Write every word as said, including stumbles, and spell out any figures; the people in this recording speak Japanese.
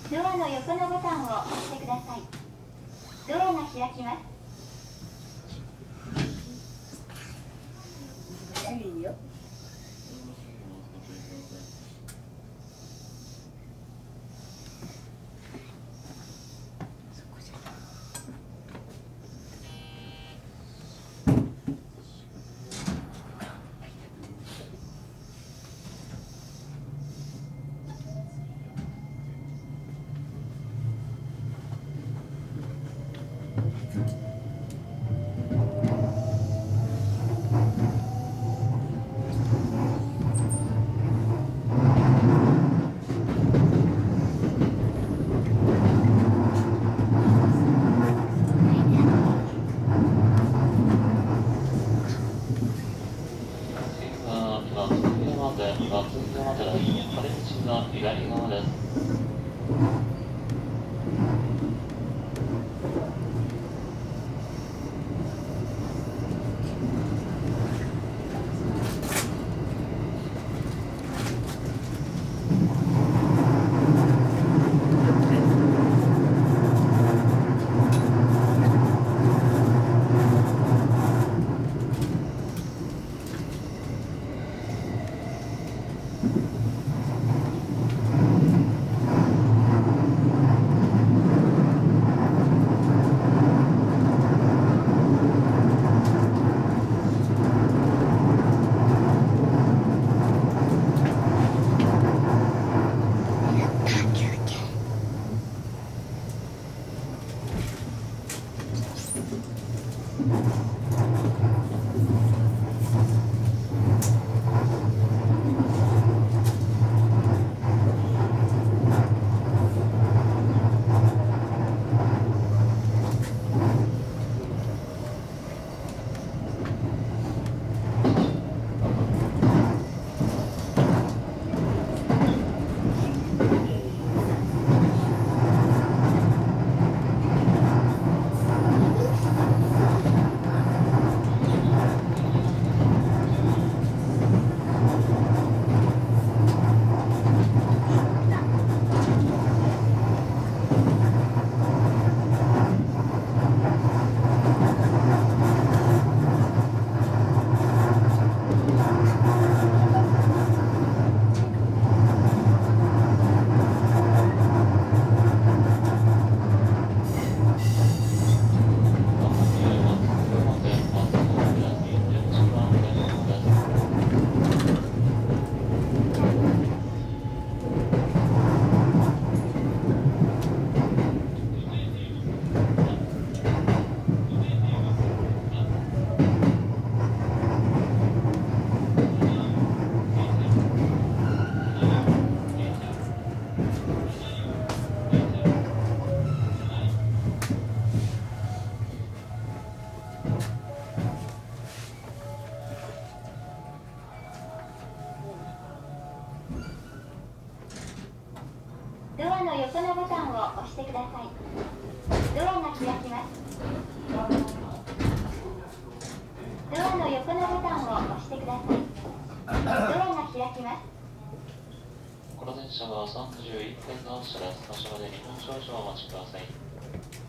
ドアの横のボタンを押してください。ドアが開きます。 いいよ。 左側です。 ドアの横のボタンを押してください。ドアが開きます。ドアの横のボタンを押してください。ドアが開きます。 この電車はさんじゅういっぷんの発車です。発車までにふん少々お待ちください。